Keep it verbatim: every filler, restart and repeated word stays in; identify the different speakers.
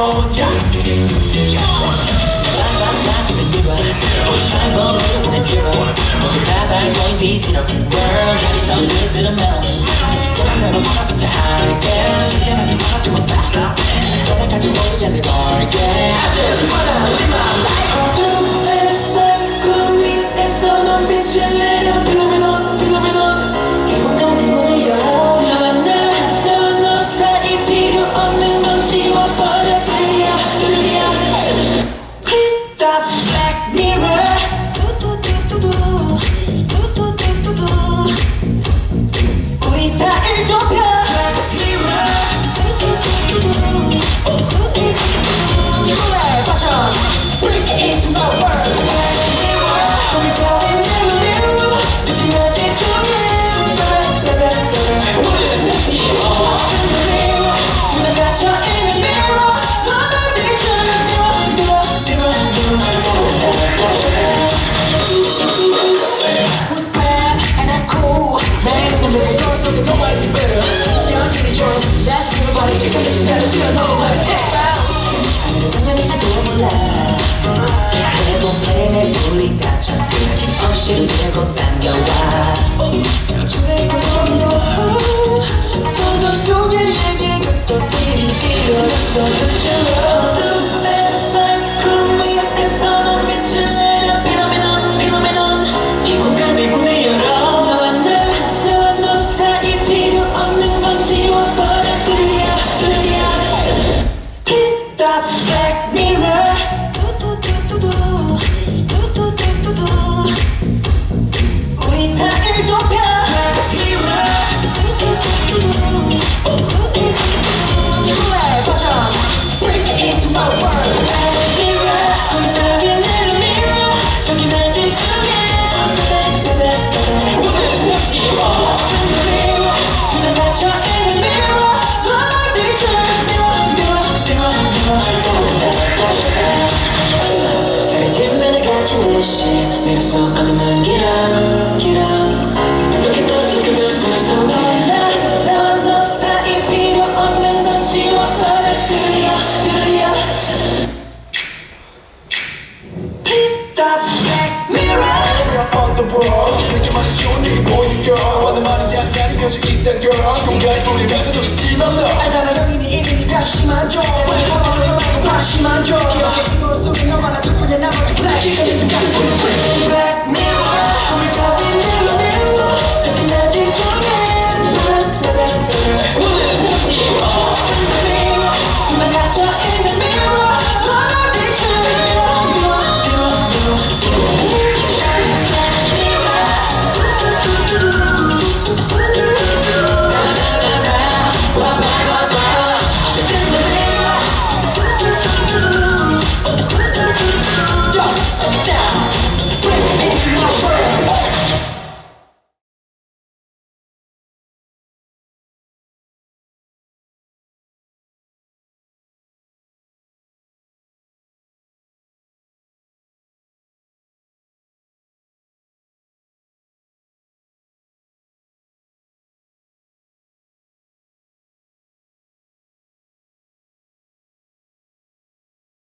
Speaker 1: 혼자 I'm going peace in a world that is so good to the mountain. 내가 몰랐을 때 할게 존재하지 말아주면 봐 돌아가지 모르겠네 걸게 I just wanna live my life. 어둠의 산 구름 위에서 넌 빛을 내려 필로메논 필로메논 이 공간의 문을 열어 너와 나 너와 너 사이 필요 없는 건 지워버려 들려 들려 Please stop Black Mirror. 우리 사이를 좁혀 Black Mirror. 물에 벗어 Break into my world. Black Mirror. 우리 별의 mirror mirror 느끼며 집중해 우리는 내 mirror 눈에 갇혀 있는 mirror 너를 비추는 mirror mirror mirror mirror Who's bad and I'm cool 내 눈을 보고 널 속에 너 might be better 연결이 join Let's move on 지금 이 순간을 뛰어넘어 let it take 하늘의 장면이 자꾸 몰라 내 몸에 불이 갇혀 끊임없이 밀고 당겨와 주의 구름으로 소설 속에 얘기 것들이 필요했어 어둠의 산 구름 위에서 넌 빛을 내려 피노메논 피노메논 이 공간의 문을 열어 너와 나 너와 너 사이 필요 없는 건 지워버려 들려 들려 Please stop Black Mirror. 우리 사이를 좁혀 Black Mirror. 물에 벗어 Break into my world. Black Mirror. 우리 벽에 내린 mirror 저기만 집중해 우리는 내 팀워 눈에 갇혀 있는 mirror 너를 비추는 mirror mirror mirror mirror 다른 뒷면에 갇힌 듯이 미로 속 어둠은 길어 길어 Look at us look at us 우리 손에 나 너와 너 사이 필요 없는 건 지워버려 들려 들려 Please stop Black Mirror. Mirror on the wall 내게 말이 쉬운 내게 보이는 girl 하는 말은 약간이 되어져 있단 girl 공간이 우리 맺어도 still my love 알잖아 여기는 이미 잠시만 좀